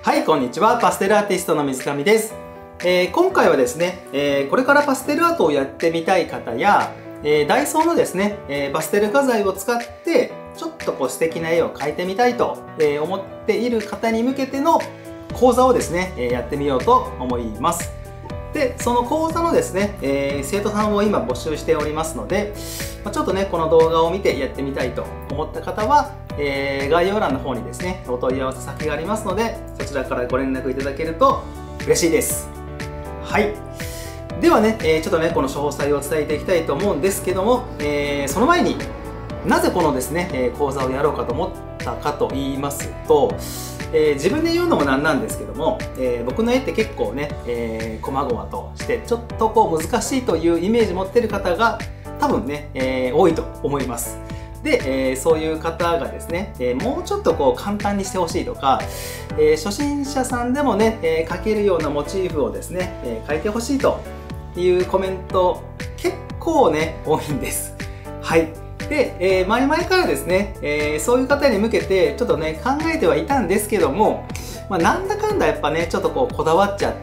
はい、こんにちは。パステルアーティストの水上です。今回はですね、これからパステルアートをやってみたい方や、ダイソーのですね、パステル画材を使ってちょっと素敵な絵を描いてみたいと思っている方に向けての講座をですね、やってみようと思います。で、その講座のですね、生徒さんを今募集しておりますので、ちょっとね、この動画を見てやってみたいと思った方は、概要欄の方にですね、お問い合わせ先がありますので、そちらからご連絡いただけると嬉しいです。はい。ではね、ちょっとね、この詳細を伝えていきたいと思うんですけども、その前になぜこのですね、講座をやろうかと思ったかと言いますと、自分で言うのもなんなんですけども、僕の絵って結構ね、細々としてちょっと難しいというイメージ持ってる方が多分ね、多いと思います。で、そういう方がですね、もうちょっと簡単にしてほしいとか、初心者さんでもね、描けるようなモチーフをですね、描いてほしいというコメント結構ね、多いんです。はい。で、前々からですね、そういう方に向けてちょっとね、考えてはいたんですけども、なんだかんだやっぱね、ちょっとこだわっちゃって、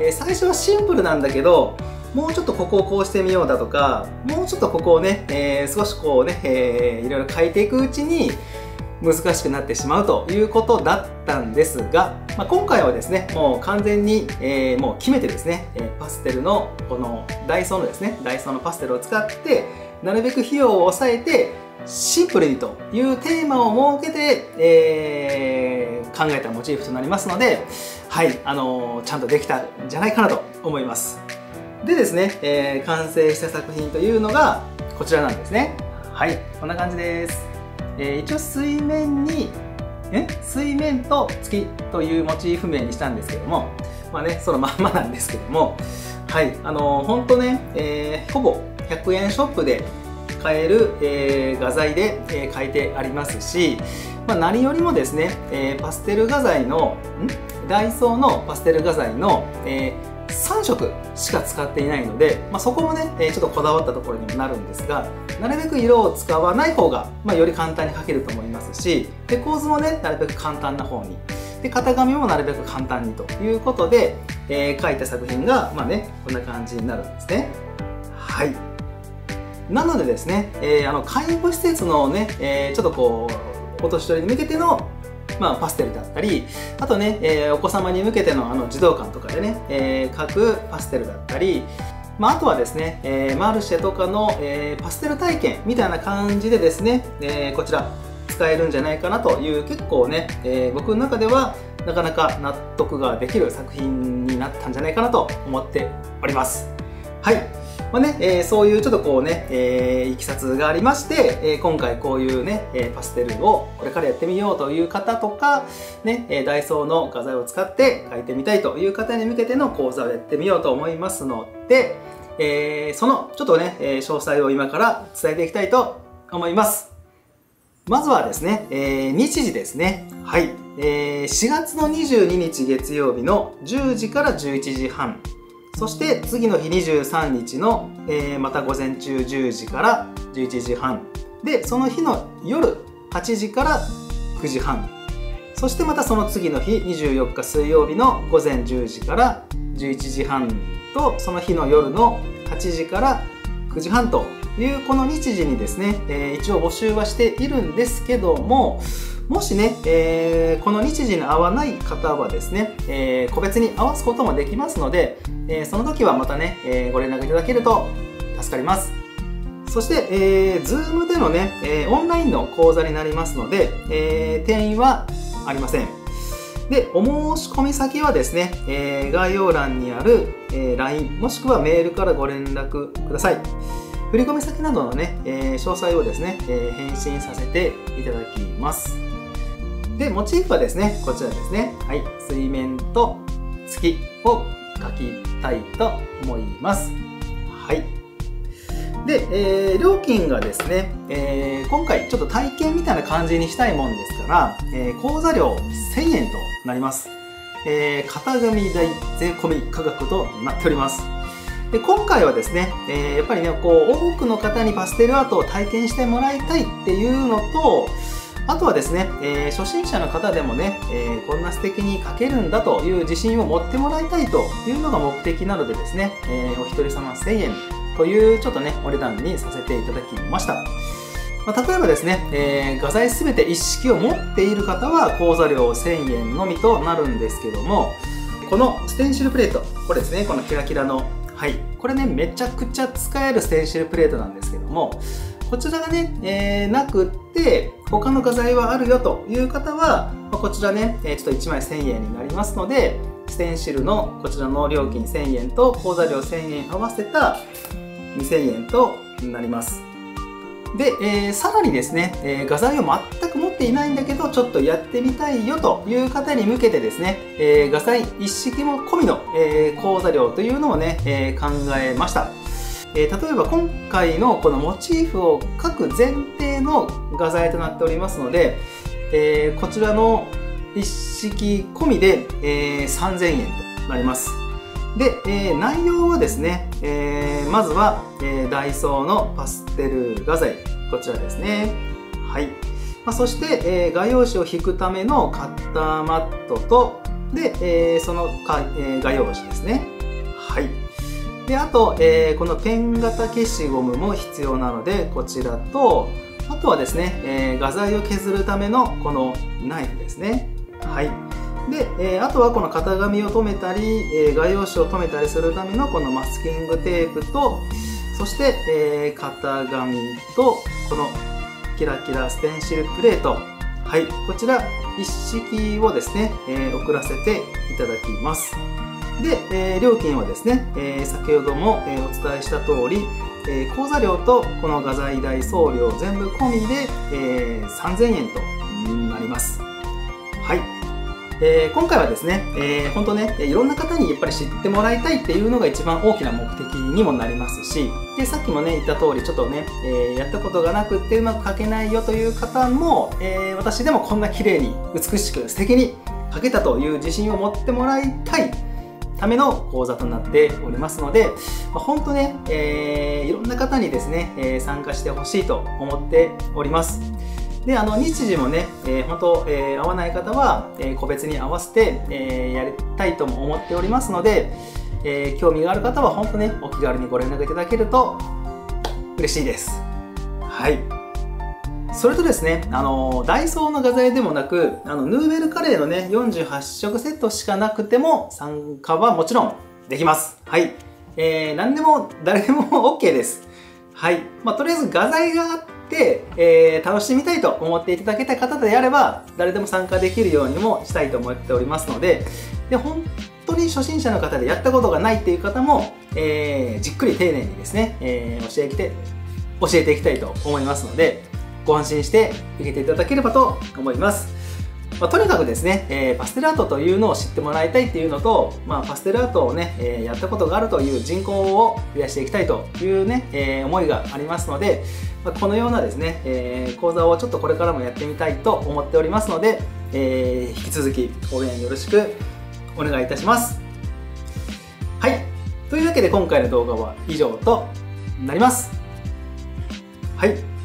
最初はシンプルなんだけど、もうちょっとここをこうしてみようだとか、もうちょっとここをね、少しいろいろ変えていくうちに難しくなってしまうということだったんですが、今回はですね、もう完全に、もう決めてですね、パステルのこのダイソーのですね、ダイソーのパステルを使ってなるべく費用を抑えてシンプルにというテーマを設けて、考えたモチーフとなりますので、はい、ちゃんとできたんじゃないかなと思います。でですね、完成した作品というのがこちらなんですね。はい、こんな感じです。一応水面と月というモチーフ名にしたんですけども、そのまんまなんですけども、はい、ほんとね、ほぼ100円ショップで買える、画材で、書いてありますし、何よりもですね、パステル画材のダイソーのパステル画材の、3色しか使っていないので、そこもね、ちょっとこだわったところにもなるんですが、なるべく色を使わない方が、より簡単に描けると思いますし、で構図もね、なるべく簡単な方に、で型紙もなるべく簡単にということで、描いた作品が、こんな感じになるんですね。はい。なのでですね、介護施設のね、ちょっとお年寄りに向けてのパステルだったり、あとね、お子様に向けての児童館とかでね、描くパステルだったり、あとはですね、マルシェとかの、パステル体験みたいな感じでですね、こちら使えるんじゃないかなという結構ね、僕の中ではなかなか納得ができる作品になったんじゃないかなと思っております。はい。そういうちょっといきさつがありまして、今回こういうね、パステルをこれからやってみようという方とか、ね、ダイソーの画材を使って描いてみたいという方に向けての講座をやってみようと思いますので、そのちょっとね、詳細を今から伝えていきたいと思います。まずはですね、日時ですね。はい。4月の22日月曜日の10時から11時半。そして次の日23日の、また午前中10時から11時半で、その日の夜8時から9時半、そしてまたその次の日24日水曜日の午前10時から11時半と、その日の夜の8時から9時半というこの日時にですね、一応募集はしているんですけども、もしね、この日時に合わない方はですね、個別に合わすこともできますので、その時はまたね、ご連絡いただけると助かります。そして、Zoom でのね、オンラインの講座になりますので、定員はありません。で、お申し込み先はですね、概要欄にある、LINE もしくはメールからご連絡ください。振込先などのね、詳細をですね、返信させていただきます。で、モチーフはですね、こちらですね。はい、水面と月を描きたいと思います。はい。で、料金がですね、今回ちょっと体験みたいな感じにしたいもんですから、講座料1000円となります。型紙代税込み価格となっております。で、今回はですね、やっぱりね、多くの方にパステルアートを体験してもらいたいっていうのと、 あとはですね、初心者の方でもね、こんな素敵に描けるんだという自信を持ってもらいたいというのが目的なのでですね、お一人様1000円というちょっとね、お値段にさせていただきました。例えばですね、画材すべて一式を持っている方は講座料1000円のみとなるんですけども、このステンシルプレート、これですね、このキラキラの、はい、これね、めちゃくちゃ使えるステンシルプレートなんですけども、こちらがね、なくって他の画材はあるよという方は、こちらね、ちょっと1枚1000円になりますので、ステンシルのこちらの料金1000円と講座料1000円合わせた2000円となります。で、さらにですね、画材を全く持っていないんだけどちょっとやってみたいよという方に向けてですね、画材一式も込みの、講座料というのをね、考えました。例えば今回のこのモチーフを描く前提の画材となっておりますので、こちらの一式込みで、3000円となります。で、内容はですね、まずは、ダイソーのパステル画材、こちらですね。はい。そして、画用紙を引くためのカッターマットと、で、その画用紙ですね。はい。で、あと、このペン型消しゴムも必要なので、こちらと、あとはですね、画材を削るためのこのナイフですね。はい。で、あとはこの型紙を留めたり、画用紙を留めたりするためのこのマスキングテープと、そして、型紙と、このキラキラステンシルプレート。はい。こちら一式をですね、送らせていただきます。で、料金はですね、先ほども、お伝えした通り、講座料とこの画材代送料全部込みで、3000円となります。はい。今回はですね、本当ね、いろんな方にやっぱり知ってもらいたいっていうのが一番大きな目的にもなりますし、で、さっきもね、言った通り、ちょっとね、やったことがなくってうまく描けないよという方も、私でもこんな綺麗に美しく素敵に描けたという自信を持ってもらいたいための講座となっておりますので、本当ね、いろんな方にですね、参加してほしいと思っております。で、日時もね、本当、合わない方は、個別に合わせて、やりたいとも思っておりますので、興味がある方は本当ね、お気軽にご連絡いただけると嬉しいです。はい。それとですね、ダイソーの画材でもなく、ヌーベルカレーのね、48色セットしかなくても参加はもちろんできます。はい。何でも、誰でも OK です。はい。とりあえず画材があって、楽しみたいと思っていただけた方であれば、誰でも参加できるようにもしたいと思っておりますので、本当に初心者の方でやったことがないっていう方も、じっくり丁寧にですね、教えていきたいと思いますので、ご安心して受けていただければと思います。とにかくですね、パステルアートというのを知ってもらいたいっていうのと、パステルアートをね、やったことがあるという人口を増やしていきたいというね、思いがありますので、このようなですね、講座をちょっとこれからもやってみたいと思っておりますので、引き続き応援よろしくお願いいたします。はい。というわけで今回の動画は以上となります。はい。